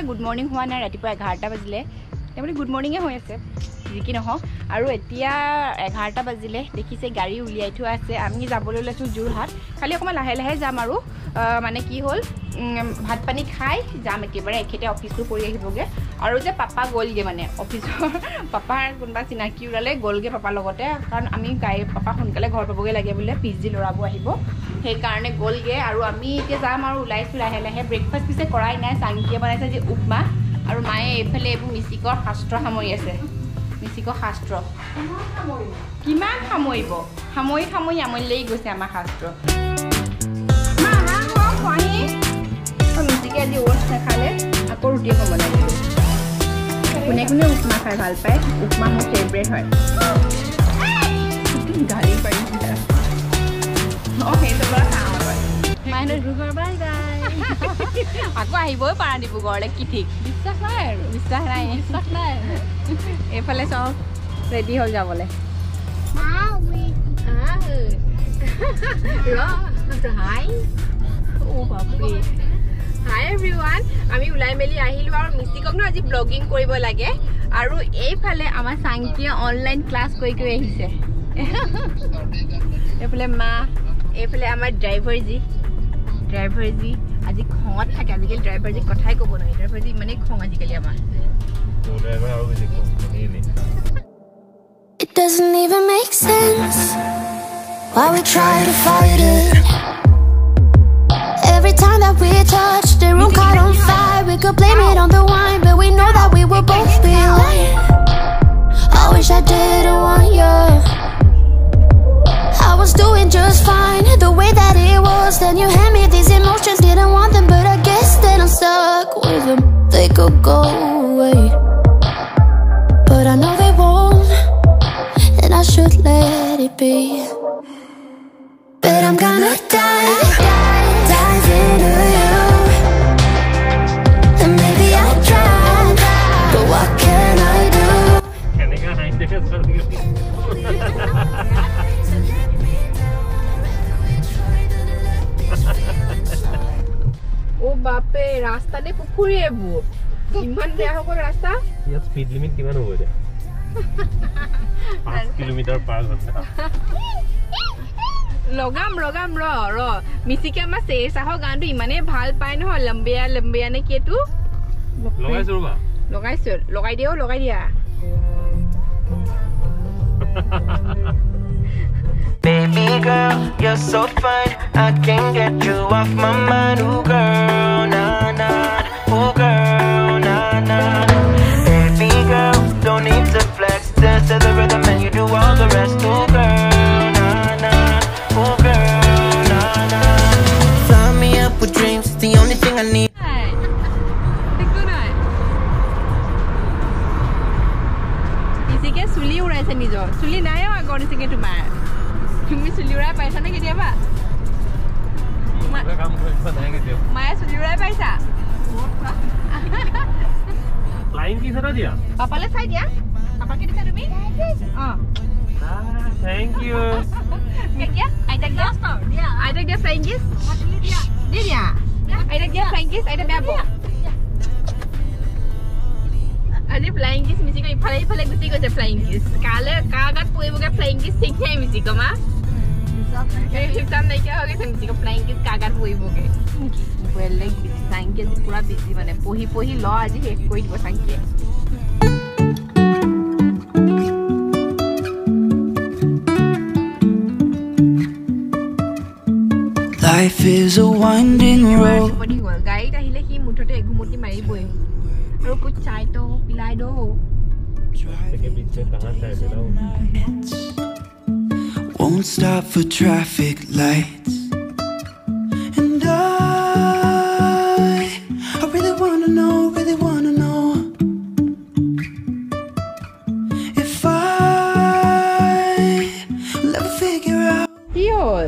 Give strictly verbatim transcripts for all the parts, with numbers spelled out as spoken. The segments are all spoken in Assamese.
গুড মৰ্ণিং হোৱা নাই ৰাতিপুৱা এঘাৰটা বাজিলে তেমনি গুড মৰ্ণিঙে হৈ আছে যি কি নহওক আৰু এতিয়া এঘাৰটা বাজিলে দেখিছে গাড়ী উলিয়াই থোৱা আছে আমি যাবলৈ লৈছোঁ যোৰহাট খালি অকণমান লাহে লাহে যাম আৰু মানে কি হ'ল ভাত পানী খাই যাম একেবাৰে এখেতে অফিচটো কৰি আহিবগৈ আৰু যে পাপা গ'লগৈ মানে অফিচৰ পাপাৰ কোনোবা চিনাকি ওলালে গ'লগৈ পাপাৰ লগতে কাৰণ আমি গাড়ী পাপা সোনকালে ঘৰ পাবগৈ লাগে বোলে পি জি ল'ৰাবোৰ আহিব সেইকাৰণে গ'লগৈ আৰু আমি এতিয়া যাম আৰু ওলাইছোঁ লাহে লাহে ব্ৰেকফাষ্ট পিছে কৰাই নাই চাংকিয়ে বনাইছে যে উপমা আৰু মায়ে এইফালে এইবোৰ মিচিকৰ শাস্ত্ৰ সামৰি আছে মিচিকৰ শাস্ত্ৰ কিমান সামৰিব সামৰি সামৰি আমনি লাগি গৈছে আমাৰ শাস্ত্ৰ মিচিকে আজি ওটছ নাখালে আকৌ ৰুটি এখন বনাই দিলোঁ কোনে কোনে উপমা খাই ভাল পায় উপমা মোৰ ফেভৰেট হয় গালি পাৰিছে অঁ সেইটো পৰা খাওঁ মাইনত ডিব্ৰুগড় আকৌ আহিবই পাৰা ডিব্ৰুগড়লৈ কি ঠিক বিশ্বাস নাই আৰু বিশ্বাস নাই বিশ্বাস নাই এইফালে চব ৰেডি হ'ল যাবলৈ হাই অ' বাপৰে হাই এভৰিৱান আমি ওলাই মেলি আহিলোঁ আৰু মিষ্টিকক ন আজি ব্লগিং কৰিব লাগে আৰু এইফালে আমাৰ চাংকিয়ে অনলাইন ক্লাছ কৰি কৰি আহিছে এইফালে মা এইফালে আমাৰ ড্ৰাইভাৰজী ড্ৰাইভাৰজী আজি খঙত থাকে আজিকালি ড্ৰাইভাৰজী কথাই ক'ব নোৱাৰি ড্ৰাইভাৰজী ইমানেই খং আজিকালি আমাৰ It doesn't even make sense why we try to fight it. Every time that we touch, the room caught on fire. We could blame it on the wine, but we know that we will both be lying. I wish I didn't want you. I was doing just fine, the way that it was. Then you hand me these emotions, didn't want them, but I guess that I'm stuck with them. They could go away, but I know they won't, and I should let it be. But I'm gonna dive, dive, dive into you. And maybe I'll try, but what can I do? Oh bape, rasta de pukuri ebu. Iman beya hobo rasta? Yes, speed limit kiman hobo de? five kilometer per ghonta. Logam logam ro ro. Misike ama se saho gandu imane bhal pai no lambeya lambeya ne ketu. Logai surba. Logai sur, logai dio, logai dia. Baby girl, you're so fine. I can't get you off my mind. Ooh girl, nah nah. Ooh girl, nah nah. Baby girl, don't need to flex. Dance to the rhythm and you do all the rest. Ooh girl, nah nah. Ooh girl, nah nah. Fly me up with dreams, it's the only thing I need. Misike suli uraise nijo. Suli nai agor nisike tumar. তুমি চুলিউৰাই পাইছা নে কেতিয়াবা মায়ে চুলিউৰাই পাইছা ফ্লাইং কিছ এটা দিয়া পাপালে চাই দিয়া পাপাকে দিছা তুমি অ থ্যাংক ইউ দিয়া আইতাক দিয়া দিয়া আইতাক দিয়া ফ্লাইং কিছ দিয়া দি দিয়া আইতাক দিয়া ফ্লাইং কিছ আইতা বেয়া বো আজি ফ্লাইং কিছ মিছিক ইফালে ইফালে গুচি গৈছে ফ্লাইং কিছ কালে কাগাত পৰিবগে ফ্লাইং কিছ ঠিক নাই মিছিক মা हिसाब नहीं क्या होगे समझी को फ्लाइंग किस कागज हुई होगे बोले फ्लाइंग के पूरा बिजी बने पोही पोही लॉ आज एक कोई वो संख्या Life is a winding road. बड़ी हुआ गाइड अहिले ही मुठोटे घुमोटी मारी बोए और कुछ चाय तो पिलाए दो के बीच से कहां से मिलाऊं Won't stop for traffic lights. And I, I really wanna know, really wanna know if I will ever figure out. Diol.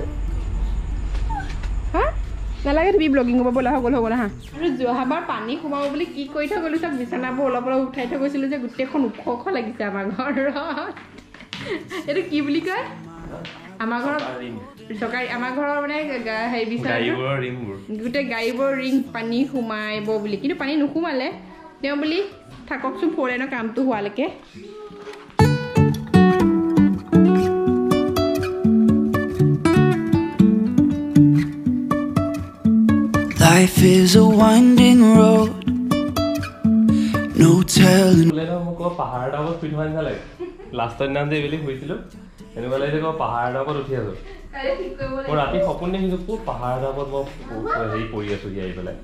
Ha? Nalage to be blogging over bola hogol hogol ha. Aru jo habar pani khumao boli ki koi tha golu sab bisana bola bola uthai tha goisilu je gutte khon ukho kho lagise amar ghorot. Eto ki boli koi আমাৰ ঘৰৰ চৰকাৰী আমাৰ ঘৰৰ মানে হেৰি বিচাৰে গোটেই গাড়ীবোৰ ৰিং পানী সোমাইব বুলি কিন্তু পানী নোসোমালে তেওঁ বুলি থাককচোন ফ'ৰেনৰ কামটো হোৱালৈকে Life is a winding road. No telling. লেনো মোক পাহাৰটা ওপৰত উঠি থকা নিচিনা লাগে লাষ্টৰ দিনা যে এইবেলি শুইছিলোঁ এনেকুৱা লাগিছে ক'ৰবাত পাহাৰটা ওপৰত উঠি আছোঁ মই ৰাতি সপোন দেখিছোঁ ক'ত পাহাৰটা ওপৰত মই হেৰি পৰি আছোঁ আহি পেলাই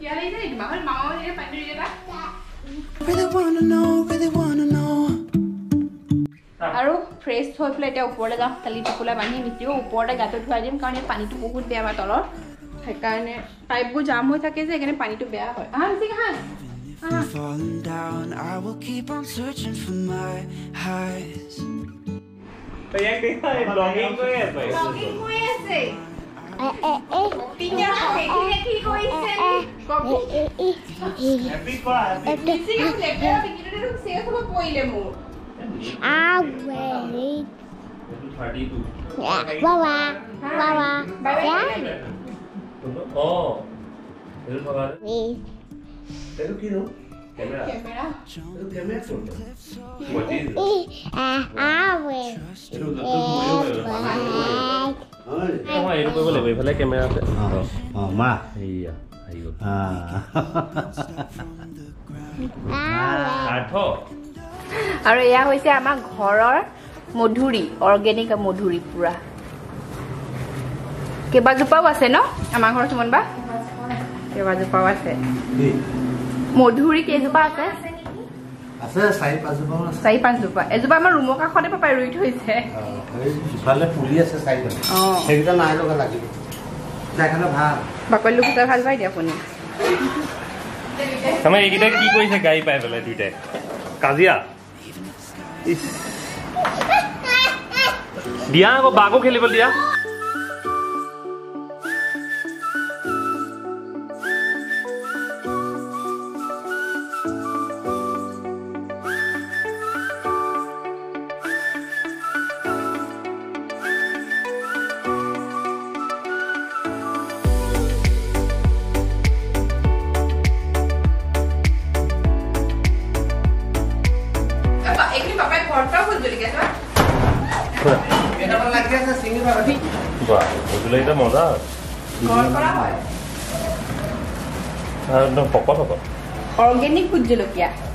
Really wanna know, really wanna know. আৰু ফ্ৰেছ হৈ পেলাই এতিয়া ওপৰলৈ যাওঁ কালি টোপোলা বান্ধি মিচিও ওপৰতে গাটো ধুৱাই দিম কাৰণ এই পানীটো বহুত বেয়া আমাৰ তলৰ সেইকাৰণে পাইপবোৰ জাম হৈ থাকে যে সেইকাৰণে পানীটো বেয়া হয় আহা মিচিক আহা Falling down, I will keep on searching for my highs. তই দেখা ব্লগিং কৰি আছ ব্লগিং কৰি আছে এ এ এ পিঞ্জা হেকিলে কি কৰিছে কপি হ্যাপি কোৱা হ্যাপি মিচিক লেপটপ বিকিটে সেস হ'ব পইলে মোৰ Ah, really? thirty-two. Yeah. Wawa. Wawa. Yeah? Oh. Itu apa? Me. Itu kino. Kamera. Kamera. Itu kamera tuh. What is it? Ah, ah, we. Itu tuh tuh. Kamu itu boleh boleh pakai kamera tuh. Oh, ma. Iya. Ayo. Ah. Ah, Atho. আৰু এয়া হৈছে আমাৰ ঘৰৰ মধুৰি অৰ্গেনিক মধুৰি পুৰা কেবাজোপাও আছে ন আমাৰ ঘৰত সুমন বা কেবাজোপাও আছে মধুৰি কেইজোপা আছে আছে চাৰি পাঁচজোপা আছে চাৰি পাঁচজোপা এজোপা আমাৰ ৰুমৰ কাষতে পাপাই ৰুই থৈছে ইফালে ফুলি আছে চাৰিটা অ সেইকেইটা নাই লগা লাগিব দেখালে ভাল বাকলিটো খুটা ভাল পাই দিয়া আপুনি আমাৰ এইকেইটা কি কৰিছে গাড়ী পাই পেলাই দুইটাই কাজিয়া দিয়া আকৌ বাঘো খেলিব দিয়া মজা অৰ্গেনিক ভোট জলকীয়া